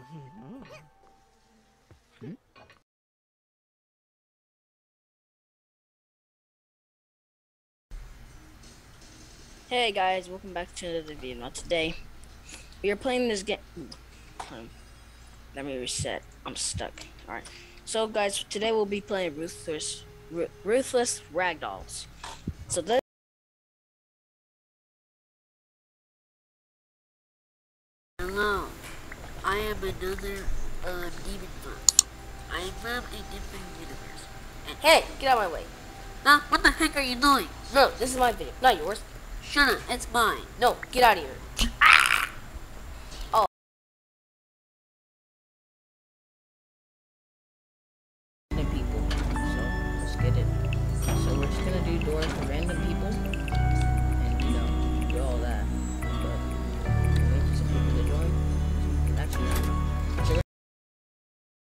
Hey guys, welcome back to another video. Now today, we are playing this game. Let me reset. I'm stuck. Alright. So guys, today we'll be playing Ruthless Ragdolls. So that Hello, I am another demon boss. I am from a different universe. And Hey, get out of my way. what the heck are you doing? No, this is my video, not yours. Shut up, it's mine. No, get out of here.